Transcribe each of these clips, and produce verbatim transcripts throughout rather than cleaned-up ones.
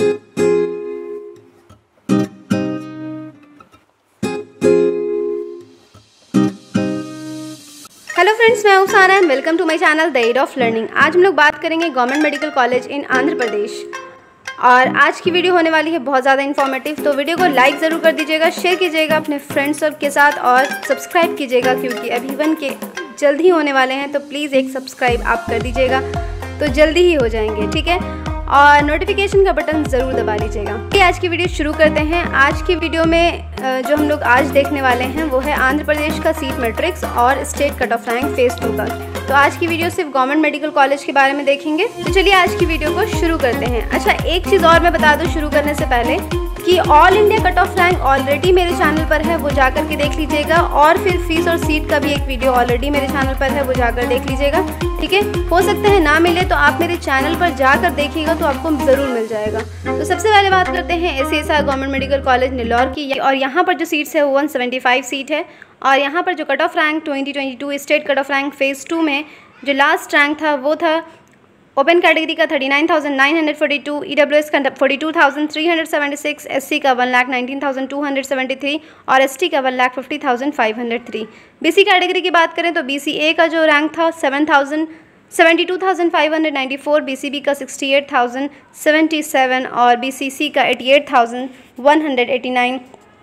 Hello friends, मैं Usana and welcome to my channel the ed of learning. आज हम लोग बात करेंगे government medical college in Andhra Pradesh और आज की वीडियो होने वाली है बहुत ज़्यादा इन्फॉर्मेटिव। तो वीडियो को लाइक ज़रूर कर दीजिएगा, शेयर कीजिएगा अपने फ्रेंड्स सब के साथ और सब्सक्राइब कीजिएगा क्योंकि अभी वन के जल्द ही होने वाले हैं। तो प्लीज़ एक सब्सक्राइब आप कर दीजिएगा तो जल्दी ही हो जाएंगे, ठीक है। और नोटिफिकेशन का बटन ज़रूर दबा लीजिएगा। आज की वीडियो शुरू करते हैं। आज की वीडियो में जो हम लोग आज देखने वाले हैं वो है आंध्र प्रदेश का सीट मैट्रिक्स और state cut off rank phase two का। तो आज की वीडियो सिर्फ गवर्नमेंट मेडिकल कॉलेज के बारे में देखेंगे। तो चलिए आज की वीडियो को शुरू करते हैं। अच्छा, एक चीज़ और मैं बता दूँ शुरू करने से पहले कि all India cut off rank already मेरे चैनल पर है, वो जाकर के देख लीजिएगा। और फिर फीस और सीट का भी एक वीडियो ऑलरेडी मेरे चैनल पर है, वो जाकर देख लीजिएगा, ठीक है। हो सकता है ना मिले तो आप मेरे चैनल पर जाकर देखिएगा तो आपको ज़रूर मिल जाएगा। तो सबसे पहले बात करते हैं S C S R government medical college Nellore की। और यहाँ पर जो सीट्स है वो वन सेवेंटी फाइव सीट है। और यहाँ पर जो cut off rank twenty twenty two state cut off rank phase two में जो लास्ट रैंक था वो था ओपन कैटेगरी का thirty nine thousand nine hundred forty two, E W S का forty two thousand three hundred seventy six, S C का one lakh nineteen thousand two hundred seventy three और S T का one lakh fifty thousand five hundred three. B C category की बात करें तो B C A का जो रैंक था seven thousand seventy two thousand five hundred ninety four, B C B का sixty eight thousand seventy seven और बी सी सी का eighty eight thousand one hundred eighty nine,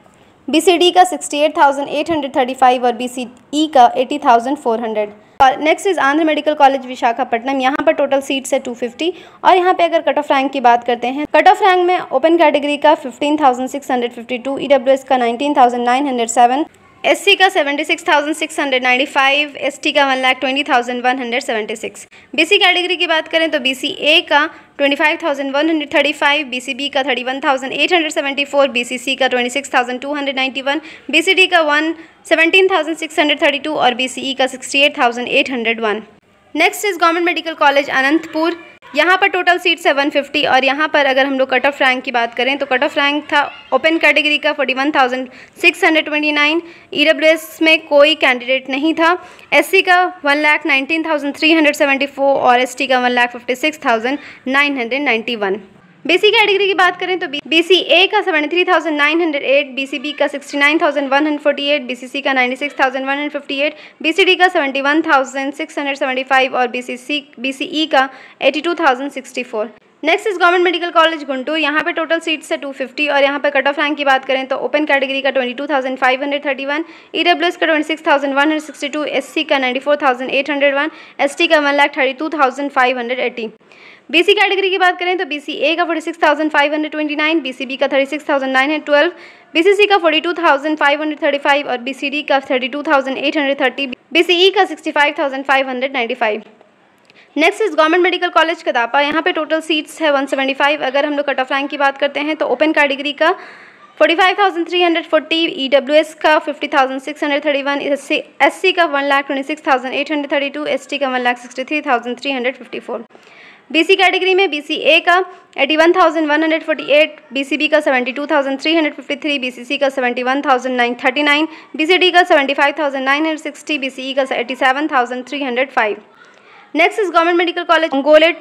B C D का sixty eight thousand eight hundred thirty five और B C E का eighty thousand four hundred. और next is Andhra medical college Visakhapatnam. यहाँ पर total seats है two fifty. और यहाँ पे अगर कट ऑफ रैंक की बात करते हैं, कट ऑफ रैंक में ओपन कैटेगरी का fifteen thousand six hundred fifty two, E W S का nineteen thousand nine hundred seven, S C का seventy six thousand six hundred ninety five, S T का one lakh twenty thousand one hundred seventy six. B C category की बात करें तो B C A का twenty five thousand one hundred thirty five, B C B का thirty one thousand eight hundred seventy four, B C C का twenty six thousand two hundred ninety one, B C D का one seventeen thousand six hundred thirty two और B C E का sixty eight thousand eight hundred one. Next is government medical college Anantapur. यहाँ पर total seats है one fifty. और यहाँ पर अगर हम लोग कट ऑफ रैंक की बात करें तो कट ऑफ रैंक था ओपन कैटेगरी का forty one thousand six hundred twenty nine, E W S में कोई कैंडिडेट नहीं था, एस सी का one lakh nineteen thousand three hundred seventy four और एस टी का one lakh fifty six thousand nine hundred ninety one. B C category की बात करें तो बी सी ए का seventy three thousand nine hundred eight, B C B का sixty nine thousand one hundred forty eight, B C C का ninety six thousand one hundred fifty eight, B C D का seventy one thousand six hundred seventy five और B C C B C E का eighty two thousand sixty four. Next is government medical college Guntur. यहाँ पे total seats है two fifty. और यहाँ पे cut off rank की बात करें तो ओपन कैटेगरी का twenty two thousand five hundred thirty one, E W S का twenty six thousand one hundred sixty two, S C का ninety four thousand eight hundred one, S T का one lakh thirty two thousand five hundred eighty. B C category की बात करें तो B C A का forty six thousand five hundred twenty nine, B C B का thirty six thousand nine hundred twelve, B C C का forty two thousand five hundred thirty five और B C D का thirty two thousand eight hundred thirty, B C E का sixty five thousand five hundred ninety five. Next is government medical college Kadapa. यहाँ पे total seats है one seventy five. अगर हम लोग cut off rank की बात करते हैं तो ओपन कैटेगरी का forty five thousand three hundred forty, E W S का fifty thousand six hundred thirty one, S C का one lakh twenty six thousand eight hundred thirty two, S T का one lakh sixty three thousand three hundred fifty four. B C category में B C A का eighty one thousand one hundred forty eight, B C B का seventy two thousand three hundred fifty three, B C C का seventy one thousand nine thirty nine, B C D का seventy five thousand nine hundred sixty, B C E का eighty seven thousand three hundred five. Next is government medical college Ongole.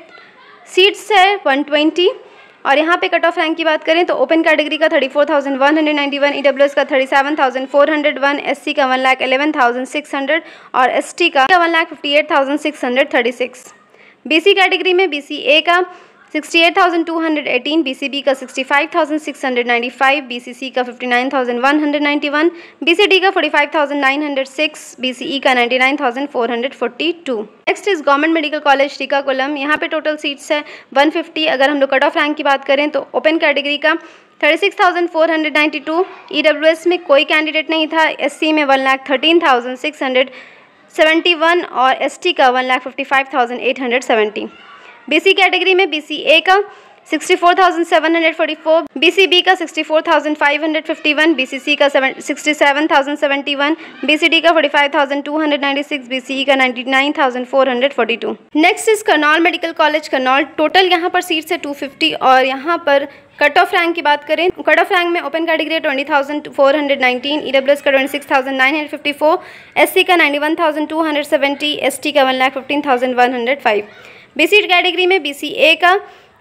Seats है one twenty. और यहाँ पे cut off rank की बात करें तो ओपन कैटेगरी का thirty four thousand one hundred ninety one, E W S का thirty seven thousand four hundred one, S C का one lakh eleven thousand six hundred और एस टी का one lakh fifty eight thousand six hundred thirty six. B C category में B C A का sixty eight thousand two hundred eighteen, B C B का sixty five thousand six hundred ninety five, B C C का fifty nine thousand one hundred ninety one, B C D का forty five thousand nine hundred six, B C E का ninety nine thousand four hundred forty two. Next is government medical college Srikakulam. यहाँ पे total seats है one fifty. अगर हम लोग cut off rank की बात करें तो ओपन कैटेगरी का thirty six thousand four hundred ninety two, E W S में कोई कैंडिडेट नहीं था, एस सी में one lakh thirteen thousand six hundred seventy one और एस टी का one lakh fifty five thousand eight hundred seventy. B C category में B C A का sixty four thousand seven hundred forty four, B C B का sixty four thousand five hundred fifty one, B C C का sixty seven thousand seventy one, B C D का forty five thousand two hundred ninety six, B C E का ninety nine thousand four hundred forty two. Next is Kurnool medical college Kurnool. Total यहाँ पर seats है two fifty. और यहाँ पर cut off rank की बात करें, कट ऑफ रैंक में open category twenty thousand four hundred nineteen, E W S का twenty six thousand nine hundred fifty four, S C का ninety one thousand two hundred seventy, S T का one lakh fifteen thousand one hundred five. B C category में B C A का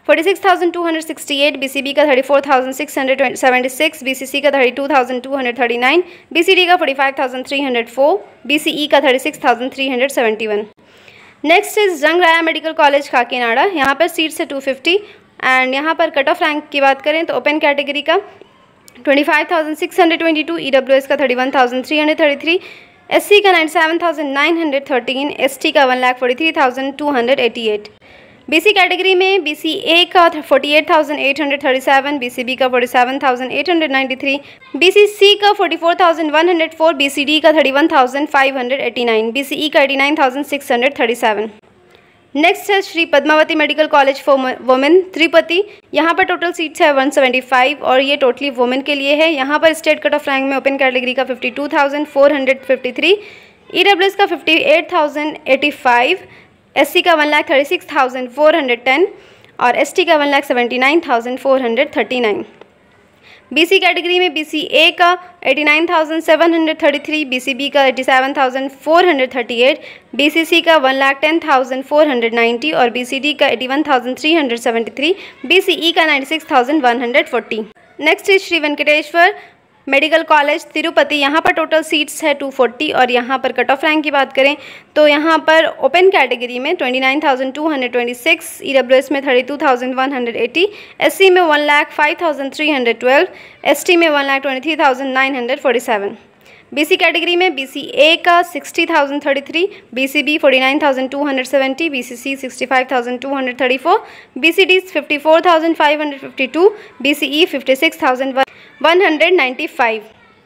forty six thousand two hundred sixty eight, BCB का thirty four thousand six hundred seventy six, BCC का thirty two thousand two hundred thirty nine, BCD का forty five thousand three hundred four, BCE का thirty six thousand three hundred seventy one. Next is Rangaraya medical college Kakinada. यहाँ पर seats है two fifty and यहाँ पर cut off rank की बात करें तो ओपन कैटेगरी का twenty five thousand six hundred twenty two, EWS का thirty one thousand three hundred thirty three, SC का ninety seven thousand nine hundred thirteen, ST का one lakh forty three thousand two hundred eighty eight. BC category में BCA का forty eight thousand eight hundred thirty seven, BCB का forty seven thousand eight hundred ninety three, BCC का forty four thousand one hundred four, BCD का thirty one thousand five hundred eighty nine, BCE का eighty nine thousand six hundred thirty seven. Next है Shri Padmavathi medical college for women Tirupati. यहाँ पर total seats है one seventy five और ये totally women के लिए है। यहाँ पर स्टेट कट ऑफ रैंक में ओपन कैटेगरी का fifty two thousand four hundred fifty three, EWS का fifty eight thousand eighty five, SC का one lakh thirty six thousand four hundred ten और एसटी का one lakh seventy nine thousand four hundred thirty nine. BC category में BCA का eighty nine thousand seven hundred thirty three, BCB का eighty seven thousand four hundred thirty eight, BCC का one lakh ten thousand four hundred ninety और BCD का eighty one thousand three hundred seventy three, BCE का ninety six thousand one hundred forty. Next is Shri Venkateshwara medical college Tirupati. यहाँ पर total seats है two forty और यहाँ पर कट ऑफ रैंक की बात करें तो यहाँ पर ओपन कैटेगरी में twenty nine thousand two hundred twenty six, EWS में thirty two thousand one hundred eighty, SC में one lakh five thousand three hundred twelve, ST में one lakh twenty three thousand nine hundred forty seven. BC category में BCA का sixty thousand thirty three, BCB forty nine thousand two hundred seventy, BCC sixty five thousand two hundred thirty four, BCD fifty four thousand five hundred fifty two, BCE fifty six thousand one hundred ninety five.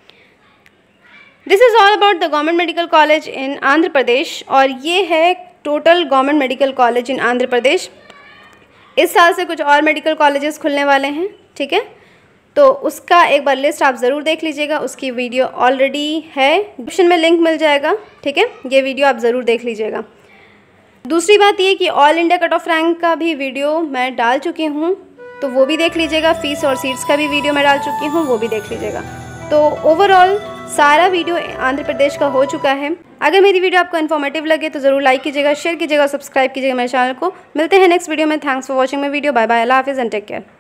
This is all about the government medical college in Andhra Pradesh और ये है total government medical college in Andhra Pradesh. इस साल से कुछ और medical colleges खुलने वाले हैं, ठीक है, तो उसका एक बार लिस्ट आप ज़रूर देख लीजिएगा। उसकी वीडियो ऑलरेडी है, डिस्क्रिप्शन में लिंक मिल जाएगा, ठीक है, ये वीडियो आप ज़रूर देख लीजिएगा। दूसरी बात ये कि all India cut off rank का भी वीडियो मैं डाल चुकी हूँ, तो वो भी देख लीजिएगा। फीस और सीट्स का भी वीडियो मैं डाल चुकी हूँ, वो भी देख लीजिएगा। तो ओवरऑल सारा वीडियो आंध्र प्रदेश का हो चुका है। अगर मेरी वीडियो आपको इन्फॉर्मेटिव लगे तो ज़रूर लाइक कीजिएगा, शेयर कीजिएगा, सब्सक्राइब कीजिएगा मेरे चैनल को। मिलते हैं नेक्स्ट वीडियो में। Thanks for watching my video. Bye bye, अल्लाह हाफिज़ एंड टेक केयर।